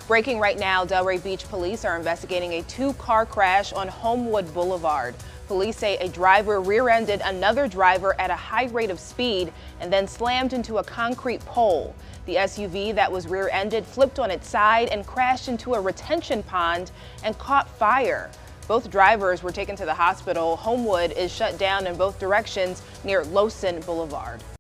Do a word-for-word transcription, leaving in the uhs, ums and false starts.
Breaking right now, Delray Beach police are investigating a two-car crash on Homewood Boulevard. Police say a driver rear-ended another driver at a high rate of speed and then slammed into a concrete pole. The S U V that was rear-ended flipped on its side and crashed into a retention pond and caught fire. Both drivers were taken to the hospital. Homewood is shut down in both directions near Lowson Boulevard.